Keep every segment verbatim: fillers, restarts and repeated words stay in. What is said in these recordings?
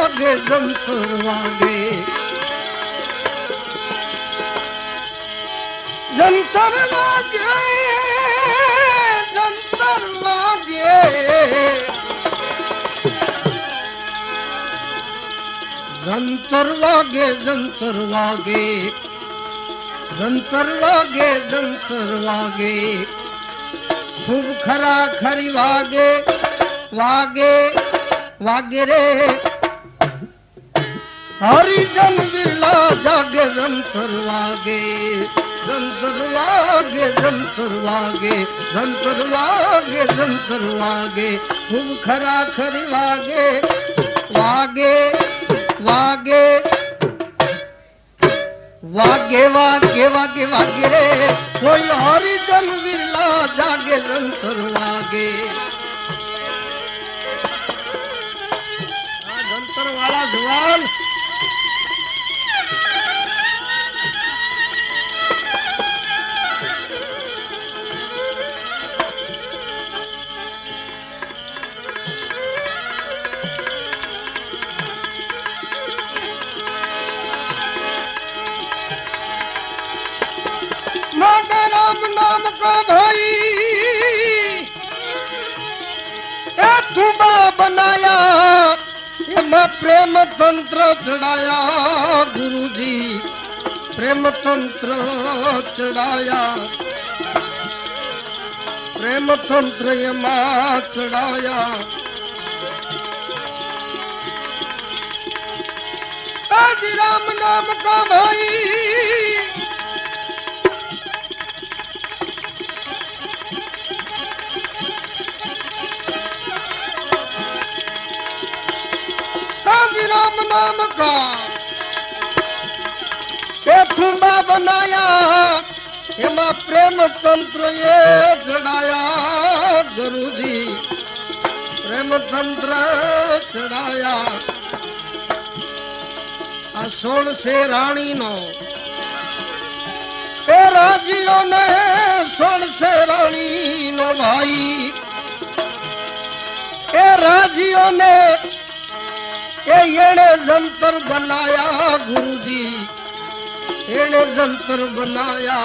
वागे जंतर वागे जंतर वागे जंतर वागे जंतर वागे जंतर वागे जंतर वागे जंतर वागे खूब खरा खरी वागे वागे वागे रे हरिजन बिरला जागे जंतर वागे जंतर वागे जंतर वागे जंतर वागे जंतर वागे खूब खरा खरी वागे वागे वागे वागे वागे वागे वागे रे कोई हरिजन बिरला जागे जंतर वागे जंतर वाला जवान राम नाम का भाई ए तुबा बनाया ये मैं प्रेम तंत्र चढ़ाया गुरुजी प्रेम तंत्र चढ़ाया प्रेम तंत्र ये मां चढ़ाया आज राम नाम का भाई राम नाम का ये थुम्बा बनाया ये मां प्रेम तंत्र ये चढ़ाया गुरुजी प्रेम तंत्र चढ़ाया आ सोल से रानी नो ए राजियों ने सोल से रानी नो भाई ए राजियों ने ये जंतर बनाया गुरुजी ये जंतर बनाया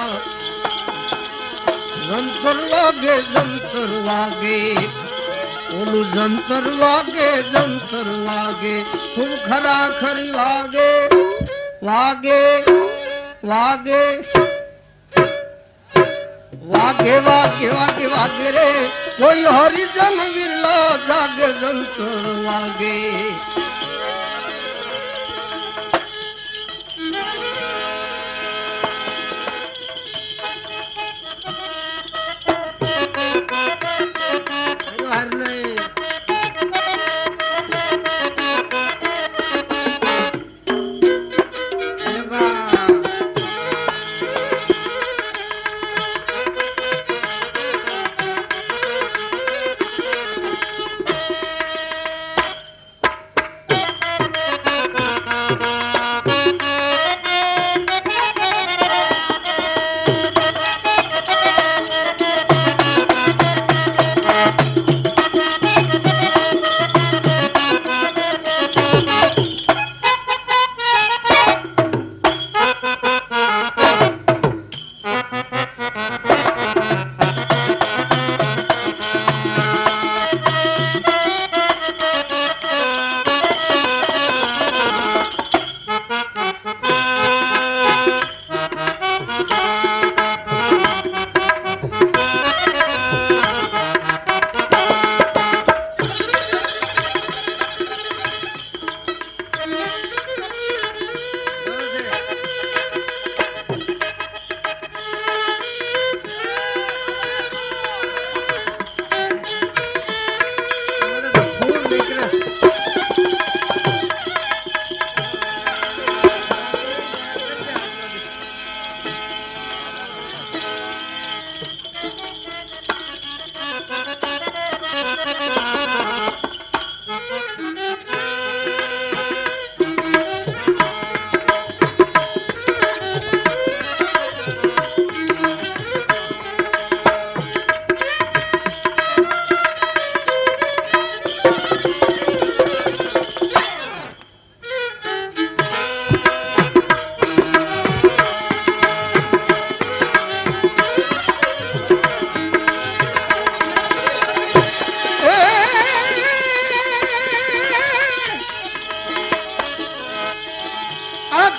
जंतर वागे जंतर वागे ओलू जंतर वागे जंतर वागे खूब खरा खरी वागे वागे वागे वागे वागे वागे वागे रे कोई हरिजन बिरला जागे जंतर वागे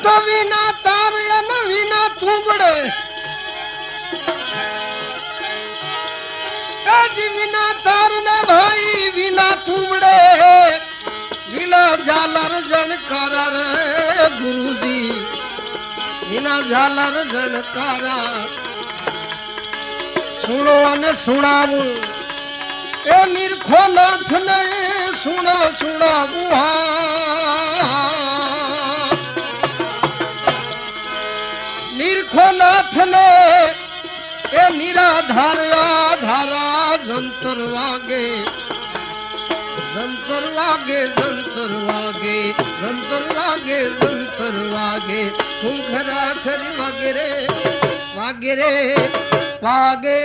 तो विना तार न विना थूबड़े आज विना तार न भाई विना थूबड़े विना झालर जनकारा रे गुरुजी विना झालर जनकारा सुनो ने सुनावू ए निरखो नाथ ने सुनो सुनावू निरखो नाथ ने ए निराधार आधारा जंतर वागे जंतर वागे जंतर वागे जंतर वागे जंतर वागे खूंखरा खरी वागे रे वागे रे वागे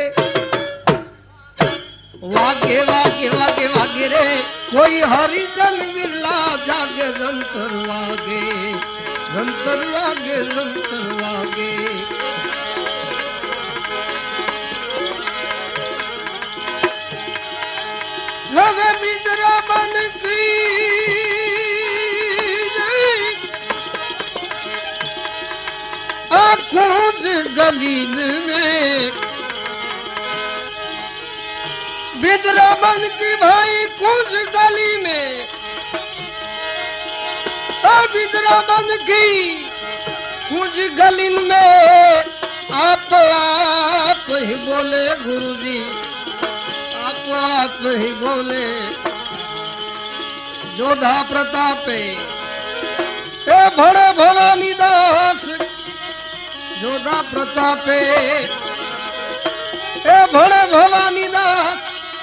वागे वागे वागे वागे रे कोई हरिजन बिरला जागे जंतर वागे जंतर वागे जंतर वागे हवे बिजरा बन की आँखों गलीन में बिजरा बन की भाई कुछ गली में बिजरा बन की कुछ गलीन में आप आप ही बोले गुरुजी आप आप ही बोले जोधा प्रतापे ए भड़े भवानी दास जोधा प्रतापे ए भड़े भवानी दास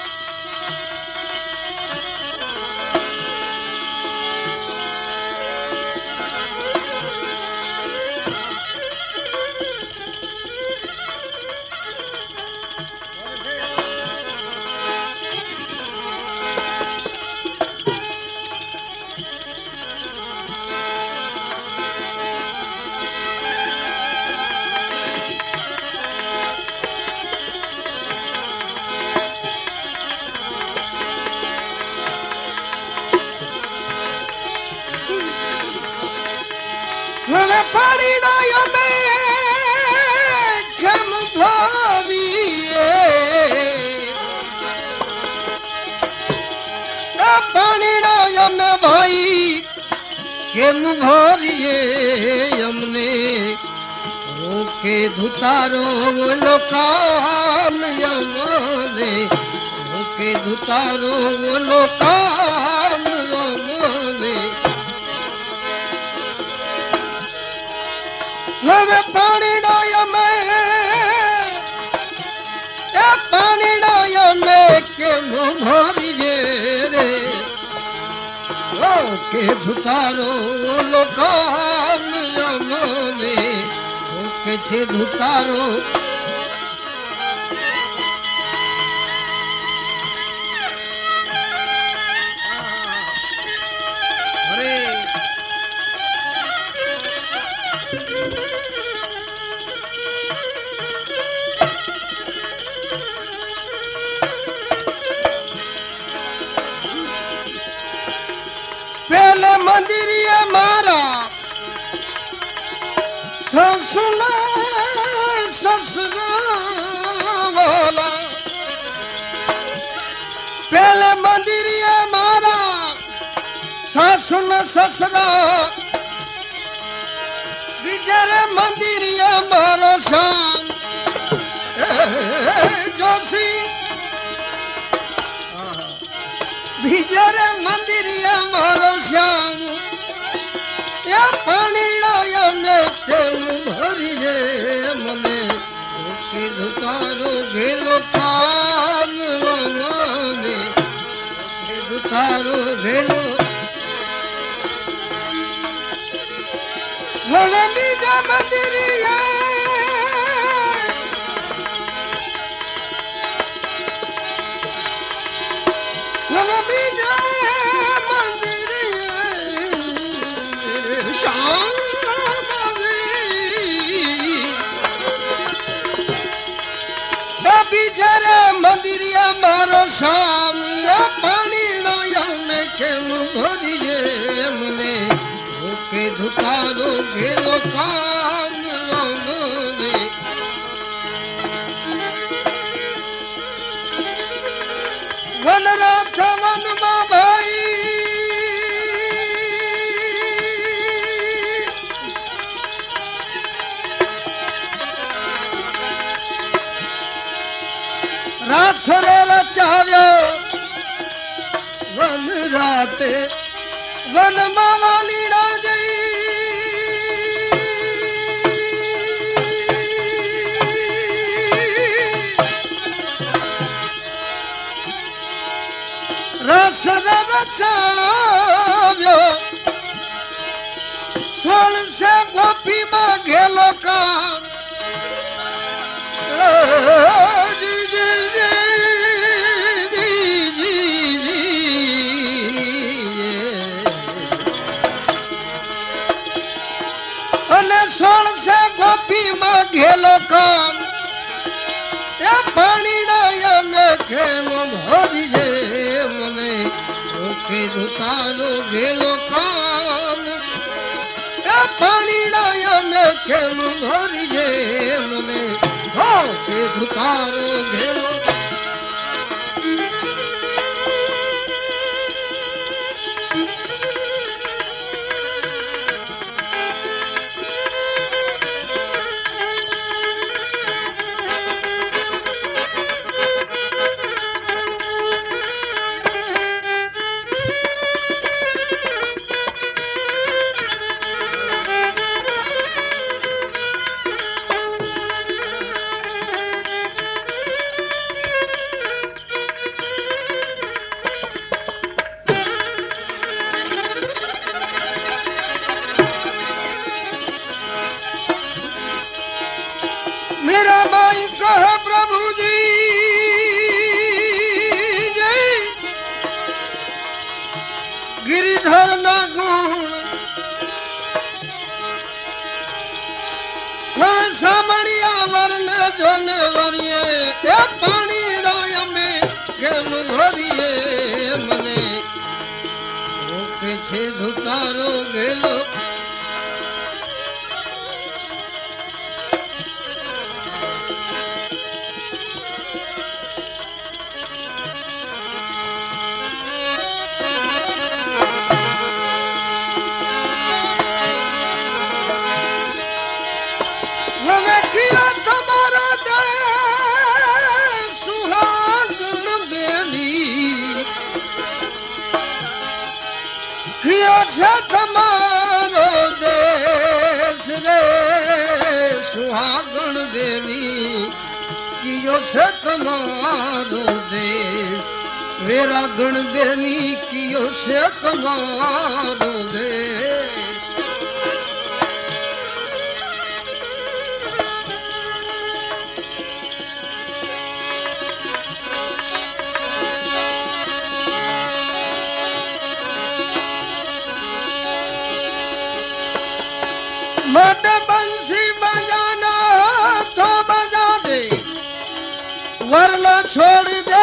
पानी डाया में खम भारिए पानी डाया में भाई खम भारिए हमने रोके धुतारो लोकान यमने रोके धुतारो लोकान यमने हमें पानी डाया में पानी डाया में के भरिए रे के धुतारो लोकान यमने के छे धुतारो मंदिर मारा ससुना ससुरा वाला पहले मंदिर मारा ससुन ससुरा विजर मंदिर मारो शाम जोशी विजर मंदिर मारो श्याम या पानी डाया में तेल भरी है मने के धुतारो घेलो पान मने के धुतारो घेलो हवे बीजा मंदिरिया हवे बीजा मंदिरिया मारो शाम या पानी डाया में के भरिए मने के धुतारो घेलो कान रे वन राथ वन मा भाई रासरे रचाव्यो वन राते वन मावाली ना जई रासरे रचाव्यो सोल से गोपी मा घेलो का सोल से गोपी में घेलो कान ये पानी डायन के मोरी जे मने ओके दुतारो घेलो कान ये पानी डायन के मोरी जे मने ओके दुतारो घेलो मेरा भाई कहो प्रभु जी जय गिरिधर ना गुण हम सामड़िया वर्ण जोन वरिये ये पानी डाय में गेम भरिये मने ओके छे धुतारो गेलो तुम्हारो देश रे सुहागण बेनी कियो छे तुम्हारो देश मेरा गण बेनी कियो छे तुम्हारो देश मत बंसी बजाना तो बजा दे वरना छोड़ दे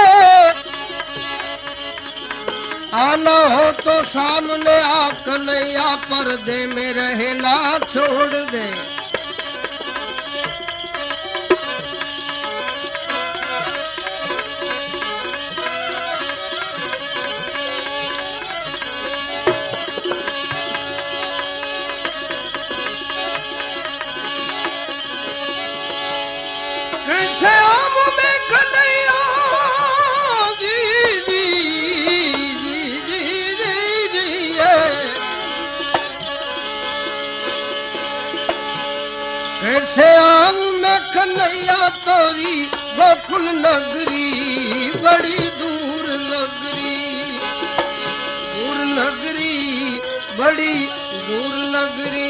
आना हो तो सामने आ कन्हैया पर्दे में रहना छोड़ दे श्याम में कन्हैया जी जी जी जी जी जी श्याम में कन्हैया तोरी गोकुल नगरी बड़ी दूर नगरी दूर नगरी बड़ी दूर नगरी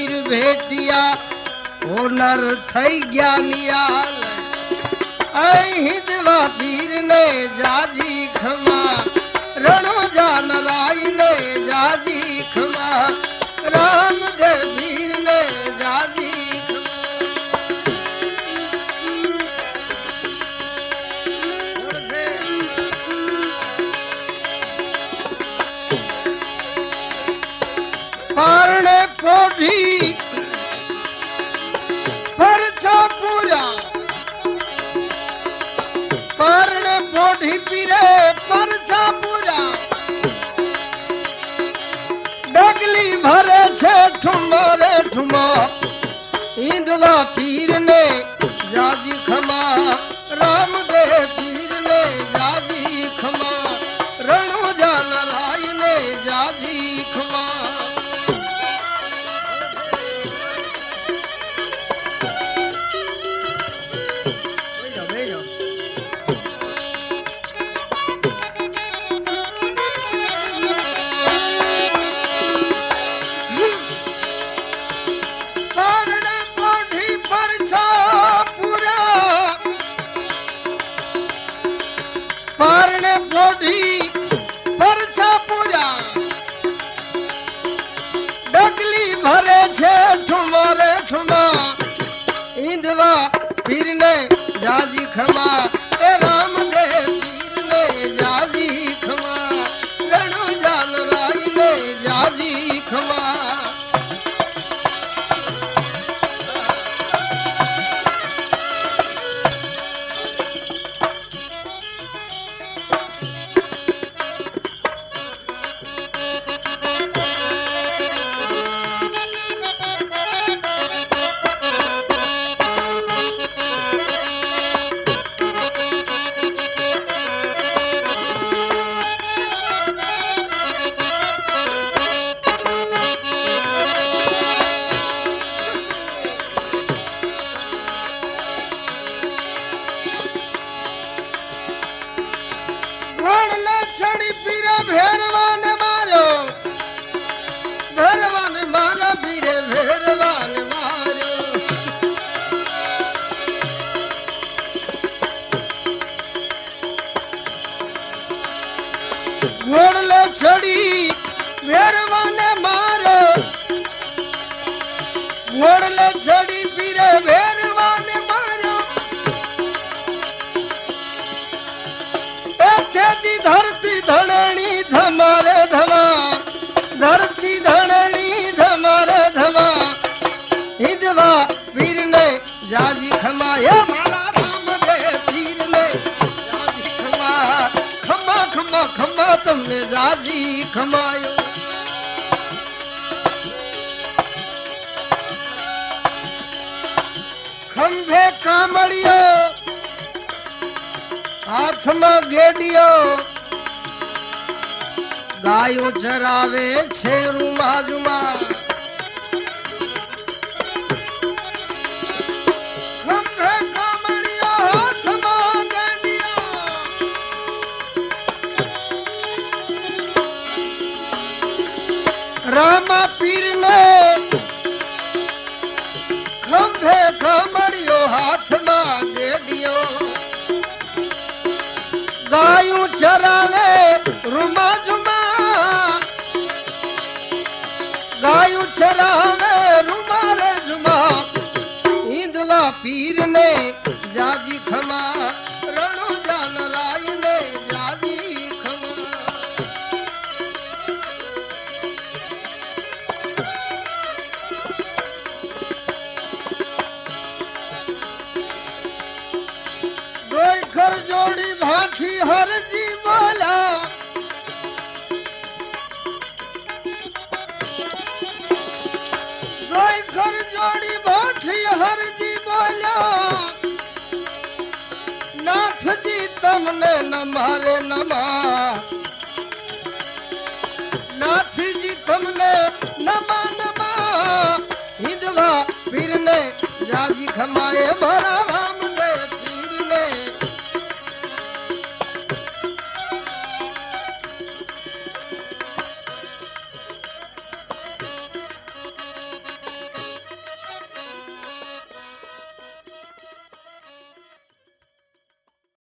पीर भेटिया ओ नर थई ज्ञानिया हिंदवा पीर ने जाजी खमा रणो जान राय ने जाजी खमा राम दे पीर ने जाजी पारने पोधी परचा पूरा पारने पोधी पीरे परचा पूरा डगली भरे से ठुमरे ठुमा हिंदवा पीर ने जाजी खमा राम दे पीर ने जाजी खमा रणो जान राय ने जाजी खमा पारने पोधी परचा पूरा डगली भरे छे ठुमरे ठुमा हिंदवा पीर ने जाजी खमा ए राम दे पीर ने जाजी खमा रणो जान राय ने जाजी खमा छड़ी पीरे भेरवान मारो भेरवान मारो पीरे भेरवान मारो घोड़ले छड़ी भेरवान मारो घोड़ले छड़ी पीरे भेरवान मारो दी धरती धननी धमारे धमा धरती धननी धमारे धमा हिंदवा पीर ने जाजी खमा ये मारा राम दे पीर ने जाजी खमा खमा खमा खमा तुमने जाजी खमायो खंभे कामड़ियो हाथ में गेडियो गायो चरावे छे रूमा जुमा खंभे कामड़ियो हाथ में गेडियो रामा पीर ने खंभे कामड़ियो हाथ में गेडियो गायूं चरावे रुमा जुमा गायूं चरावे रुमा रे जुमा हिंदवा पीर ने जाजी खमा रणो जान राय ने जाजी खमा घर जोड़ी भाठी हर जी बोला घर जोड़ी भाठी हर जी बोला नाथ जी तमने न मारे नमा नाथ जी तमने नमा नमा हिंदवा पीर ने जाजी खमाए भरा राम